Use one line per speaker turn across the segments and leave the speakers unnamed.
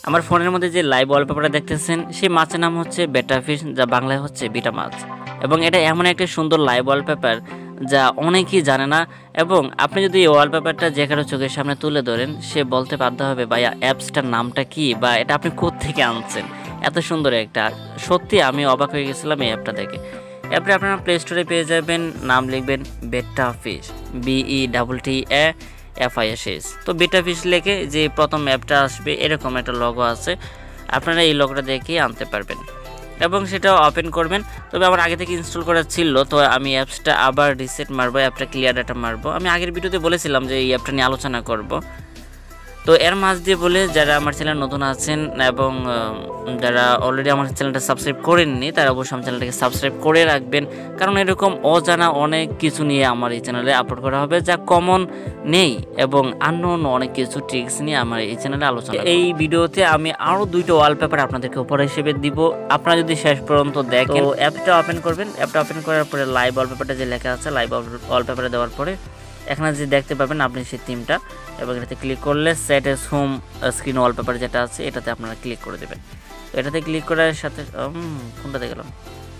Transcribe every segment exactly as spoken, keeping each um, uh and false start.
আমার ফোনের মধ্যে যে লাইভ ওয়ালপেপারটা দেখতেছেন সেই মাছের নাম হচ্ছে বেটা ফিশ, যা বাংলায় হচ্ছে বিটা মাছ। এবং এটা এমন একটা সুন্দর লাইভ ওয়ালপেপার যা অনেকেই জানে না। এবং আপনি যদি এই ওয়ালপেপারটা যে কারো চোখের সামনে তুলে ধরেন, সে বলতে বাধ্য হবে ভাইয়া অ্যাপসটার নামটা কি, বা এটা আপনি কোত্থেকে আনছেন, এত সুন্দর একটা। সত্যি আমি অবাক হয়ে গেছিলাম এই অ্যাপটা দেখে। অ্যাপটা আপনারা প্লে স্টোরে পেয়ে যাবেন, নাম লিখবেন betta fish, B E double T A F I S S. তো বেটা ফিশ লেখে যে প্রথম অ্যাপটা আসবে, এরকম একটা লোগো আছে, আপনারা এই লোগোটা দেখেই আনতে পারবেন এবং সেটা ওপেন করবেন। তবে আমার আগে থেকে ইনস্টল করা ছিল, তো আমি অ্যাপসটা আবার রিসেট মারবো, অ্যাপটা ক্লিয়ার ডাটা মারবো। আমি আগের ভিডিওতে বলেছিলাম যে এই অ্যাপটা নিয়ে আলোচনা করব। তো এর মাঝ দিয়ে বলে যারা আমার চ্যানেল নতুন আছেন এবং যারা অলরেডি আমার চ্যানেলটা সাবস্ক্রাইব করেননি, তারা অবশ্যই আমার চ্যানেলটাকে সাবস্ক্রাইব করে রাখবেন, কারণ এরকম অজানা অনেক কিছু নিয়ে আমার এই চ্যানেলে আপলোড করা হবে যা কমন নেই, এবং আননোন অনেক কিছু ট্রিক্স নিয়ে আমার এই চ্যানেলে আলোচনা। এই ভিডিওতে আমি আরও দুইটা ওয়ালপেপার আপনাদেরকে উপহার হিসেবে দিব, আপনারা যদি শেষ পর্যন্ত দেখেন। তো অ্যাপটা ওপেন করবেন, অ্যাপটা ওপেন করার পরে লাইভ ওয়ালপেপারটা যে লেখা আছে, লাইভ ওয়ালপেপারে দেওয়ার পরে এখানে যে দেখতে পাবেন আপনি সেই থিমটা, এবং এটাতে ক্লিক করলে set as home screen wallpaper যেটা আছে এটাতে আপনারা ক্লিক করে দেবেন। তো এটাতে ক্লিক করার সাথে কোনটাতে গেলাম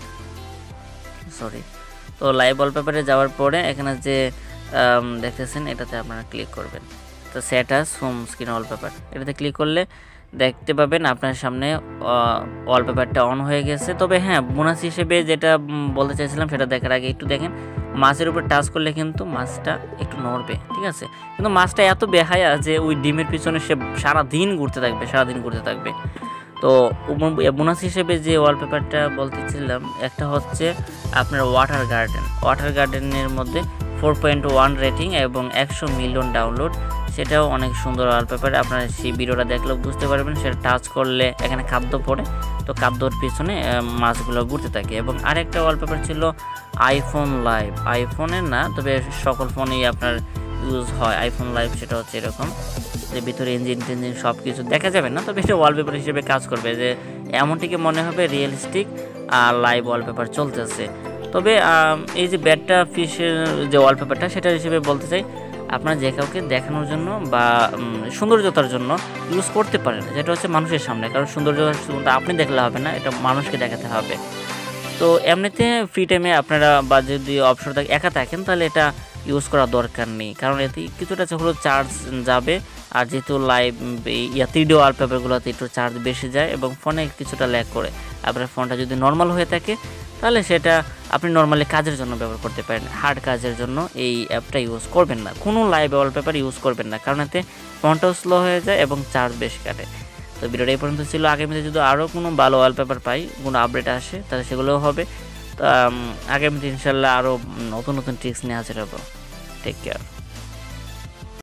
সরি তো লাইভ ওয়ালপেপারে যাওয়ার পরে এখানে যে দেখতেছেন এটাতে আপনারা ক্লিক করবেন। তো set as home screen wallpaper এটাতে ক্লিক করলে দেখতে পাবেন আপনার সামনে ওয়ালপেপারটা অন হয়ে গেছে। তবে হ্যাঁ, বোনাস হিসেবে যেটা বলতে চাইছিলাম সেটা দেখার আগে একটু দেখেন, মাছের উপর টাচ করলে কিন্তু মাছটা একটু নড়বে, ঠিক আছে? কিন্তু মাছটা এত বেহায়া যে ওই ডিমের পিছনে সে সারাদিন ঘুরতে থাকবে, সারাদিন ঘুরতে থাকবে। তো বোনাস হিসেবে যে ওয়ালপেপারটা বলতেছিলাম, একটা হচ্ছে আপনার ওয়াটার গার্ডেন। ওয়াটার গার্ডেনের মধ্যে ফোর পয়েন্ট ওয়ান রেটিং এবং একশো মিলিয়ন ডাউনলোড, সেটাও অনেক সুন্দর ওয়ালপেপার। আপনারা সেই ভিডিওটা দেখলেও বুঝতে পারবেন। সেটা টাচ করলে এখানে খাদ্য পড়ে, তো খাদ্যর পিছনে মাছগুলো ঘুরতে থাকে। এবং আরেকটা ওয়ালপেপার ছিল আইফোন লাইভ, আইফোনের না তবে সকল ফোনেই আপনার ইউজ হয় আইফোন লাইভ। সেটা হচ্ছে এরকম যে ভিতরে ইঞ্জিন টিঞ্জিন সব কিছু দেখা যাবে না, তবে এটা ওয়ালপেপার হিসেবে কাজ করবে, যে এমনটিকে মনে হবে রিয়েলিস্টিক আর লাইভ ওয়ালপেপার চলতেছে। তবে এই যে বেটা ফিশের যে ওয়ালপেপারটা, সেটা হিসেবে বলতে চাই আপনারা যে কাউকে দেখানোর জন্য বা সৌন্দর্যতার জন্য ইউজ করতে পারেন, যেটা হচ্ছে মানুষের সামনে। কারণ সৌন্দর্যতা আপনি দেখলে হবে না, এটা মানুষকে দেখাতে হবে। তো এমনিতে ফ্রি টাইমে আপনারা বা যদি অবসর থাকে একা থাকেন, তাহলে এটা ইউজ করা দরকার নেই, কারণ এতে কিছুটা হলো চার্জ যাবে। আর যেহেতু লাইভ ইয়া থ্রি ডি ওয়ালপেপারগুলোতে একটু চার্জ বেশি যায় এবং ফোনে কিছুটা ল্যাগ করে। আপনার ফোনটা যদি নর্মাল হয়ে থাকে তাহলে সেটা আপনি নর্মালি কাজের জন্য ব্যবহার করতে পারেন, হার্ড কাজের জন্য এই অ্যাপটা ইউজ করবেন না। কোনো লাইভ ওয়ালপেপার ইউজ করবেন না, কারণ এতে ফোনটাও স্লো হয়ে যায় এবং চার্জ বেশি কাটে। তো ভিডিওটা এই পর্যন্ত ছিল। আগামীতে যদি আরও কোনো ভালো ওয়ালপেপার পাই, কোনো আপডেট আসে, তাহলে সেগুলোও হবে। তো আগামীতে ইনশাল্লাহ আরও নতুন নতুন ট্রিক্স নিয়ে হাজির হবো। Take care.